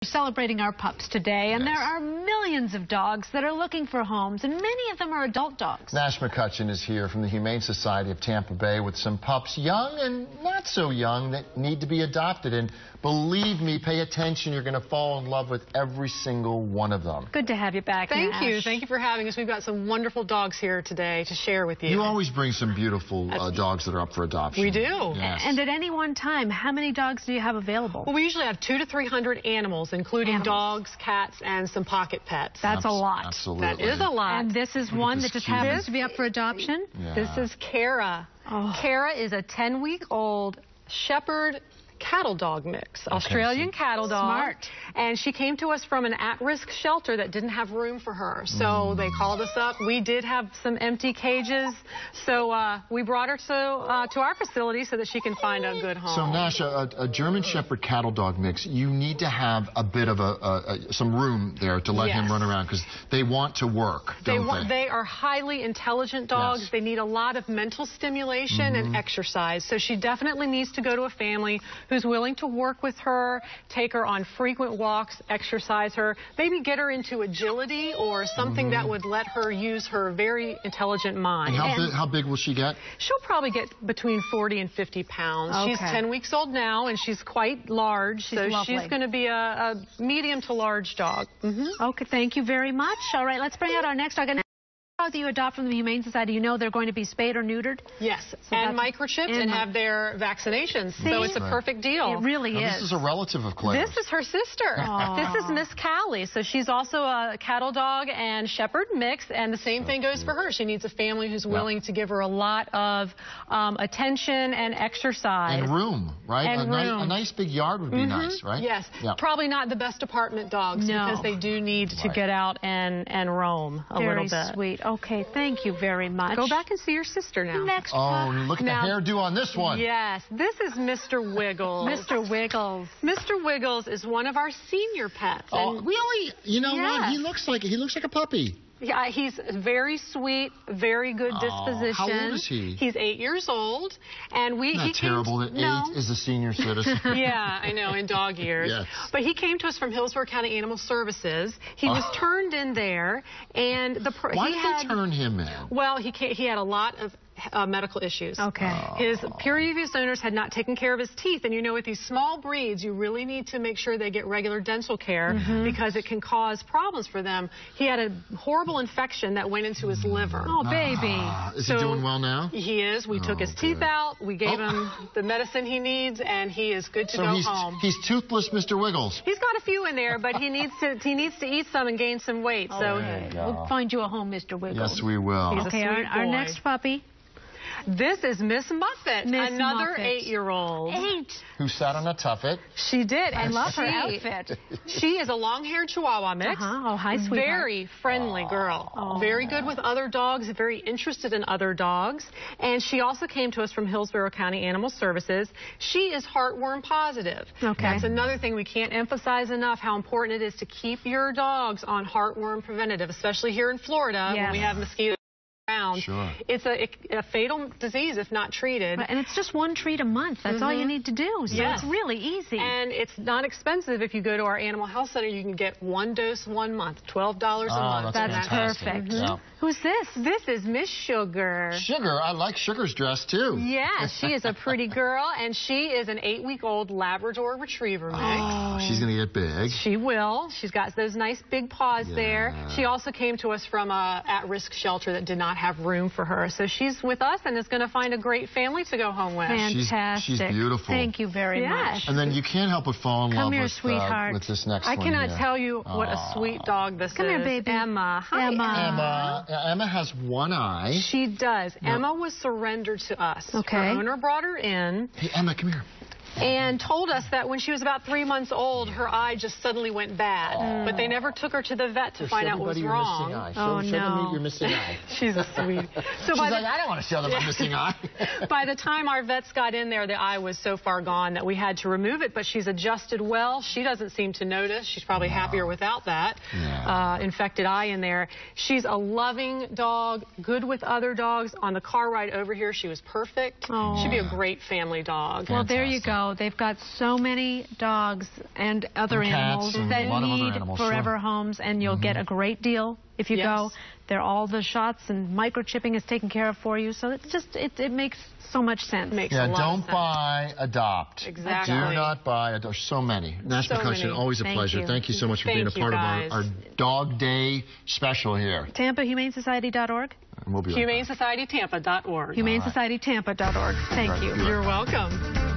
Celebrating our pups today, and there are millions of dogs that are looking for homes, and many of them are adult dogs. Nash McCutcheon is here from the Humane Society of Tampa Bay with some pups, young and not so young, that need to be adopted. And believe me, pay attention, you're going to fall in love with every single one of them. Good to have you back, Thank Nash. you. Thank you for having us. We've got some wonderful dogs here today to share with you. You always bring some beautiful dogs that are up for adoption. We do. Yes. And at any one time, how many dogs do you have available? Well, we usually have 200 to 300 animals, including dogs, cats, and some pocket pets. That's a lot. Absolutely. That is a lot. And this is one that just happens to be up for adoption? Yeah. This is Kara. Oh. Kara is a 10-week-old shepherd cattle dog mix, Australian cattle dog. Smart. And she came to us from an at-risk shelter that didn't have room for her. So they called us up. We did have some empty cages. So we brought her to our facility so that she can find a good home. So, Nash, a German Shepherd cattle dog mix, you need to have a bit of some room there to let him run around because they want to work, don't they? They are highly intelligent dogs. Yes. They need a lot of mental stimulation and exercise. So she definitely needs to go to a family who's willing to work with her, take her on frequent walks, exercise her, maybe get her into agility or something that would let her use her very intelligent mind. And how big will she get? She'll probably get between 40 and 50 pounds. Okay. She's 10 weeks old now, and she's quite large, so she's going to be a medium to large dog. Okay, thank you very much. All right, let's bring out our next dog. And that you adopt from the Humane Society, you know they're going to be spayed or neutered? Yes, and microchipped and have their vaccinations. So it's a perfect deal. It really is. This is a relative of Claire's. This is her sister. This is Miss Callie. So she's also a cattle dog and shepherd mix, and the same thing goes for her. She needs a family who's willing to give her a lot of attention and exercise. And room, right? And a nice big yard would be nice, right? Yes. Probably not the best apartment dogs because they do need to get out and roam a little bit. Very sweet. Okay, thank you very much. Go back and see your sister now. Next look at the hairdo on this one. Yes, this is Mr. Wiggles. Mr. Wiggles. Mr. Wiggles is one of our senior pets. Oh, really? You know what? He looks like a puppy. Yeah, he's very sweet, very good disposition. How old is he? He's 8 years old, and Not terrible that 8 is a senior citizen. Yeah, I know, in dog years. Yes. But he came to us from Hillsborough County Animal Services. He was turned in there, and why did they turn him in? Well, he had a lot of medical issues. Okay. His previous owners had not taken care of his teeth, and you know, with these small breeds, you really need to make sure they get regular dental care because it can cause problems for them. He had a horrible infection that went into his liver. Oh, baby. Is he doing well now? He is. We took his teeth out. We gave him the medicine he needs, and he is good to go home. He's toothless, Mr. Wiggles. He's got a few in there, but he needs to eat some and gain some weight. So we'll find you a home, Mr. Wiggles. Yes, we will. He's okay, a sweet our boy. next puppy. This is Miss Muffet, another Muffet. 8-year-old. 8. Who sat on a tuffet. She did. I love her outfit. She is a long-haired Chihuahua mix. Oh, hi, sweetheart. Very friendly girl. Very good with other dogs, very interested in other dogs. And she also came to us from Hillsborough County Animal Services. She is heartworm positive. Okay. That's another thing we can't emphasize enough, how important it is to keep your dogs on heartworm preventative, especially here in Florida when we have mosquitoes around. Sure. It's a fatal disease if not treated. And it's just one treat a month. That's all you need to do. So it's really easy. And it's not expensive. If you go to our animal health center, you can get 1 dose 1 month, $12 a month. That's fantastic. perfect. Yeah. Who's this? This is Miss Sugar. Sugar, I like Sugar's dress too. Yeah, she is a pretty girl, and she is an 8-week-old Labrador Retriever mix. Oh, she's going to get big. She will. She's got those nice big paws there. She also came to us from a at-risk shelter that did not have room for her. So she's with us and is going to find a great family to go home with. Fantastic. She's beautiful. Thank you very much. And then you can't help but fall in love with this next one. I cannot tell you what a sweet dog this is. Come here, baby. Emma. Hi, Emma. Emma has one eye. She does. Emma was surrendered to us. Okay. Her owner brought her in. Hey, Emma, come here. And told us that when she was about 3 months old, her eye just suddenly went bad. But they never took her to the vet to find out what was wrong. Show them your missing eye. She's a sweet. So she's like, I don't want to show them my missing eye. By the time our vets got in there, the eye was so far gone that we had to remove it. But she's adjusted well. She doesn't seem to notice. She's probably happier without that infected eye in there. She's a loving dog, good with other dogs. On the car ride over here, she was perfect. She'd be a great family dog. Well, there you go. go. They've got so many dogs and other animals that need forever homes, and you'll get a great deal if you go. All the shots and microchipping is taken care of for you, so it's just it makes so much sense. Don't buy, adopt. Exactly. Do not buy. There's so many. National Cushion, always a pleasure. Thank you so much for being a part of our Dog Day special here. TampaHumaneSociety.org. We'll be right back. HumaneSocietyTampa.org. HumaneSocietyTampa.org. Thank you. You're welcome.